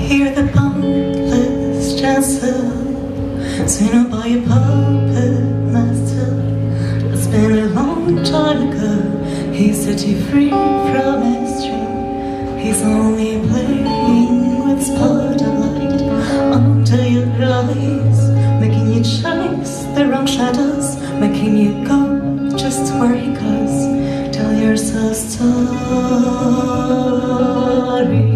Hear the boundless chancel singing by a puppet master. It's been a long time ago. He set you free from his dream. He's only playing with spot of light under your eyes, making you chase the wrong shadows, making you go just where he goes. Tell yourself stories.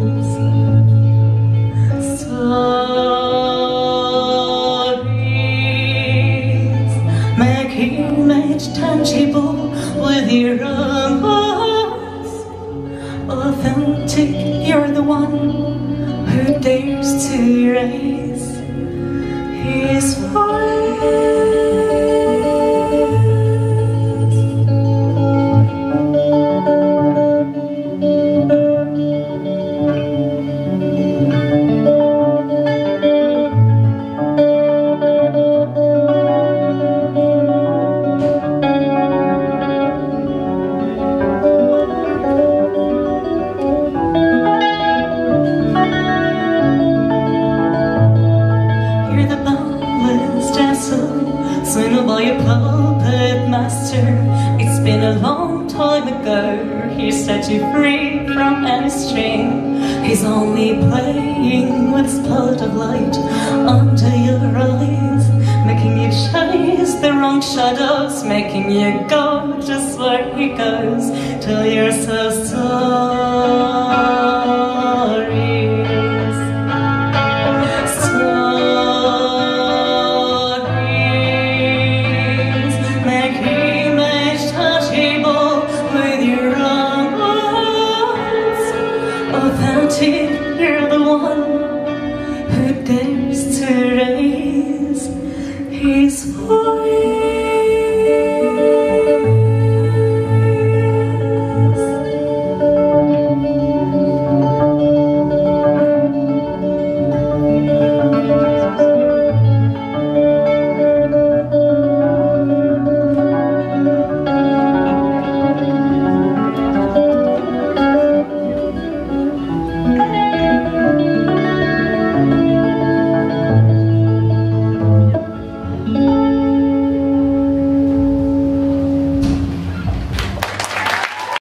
Make image tangible with your own voice. Authentic, you're the one who dares to raise his voice. Swing by a puppet master. It's been a long time ago. He set you free from any string. He's only playing with a spot of light under your eyes, making you chase the wrong shadows, making you go just where he goes. Tell yourself stories. Authentic, you're the one who dares to raise his voice.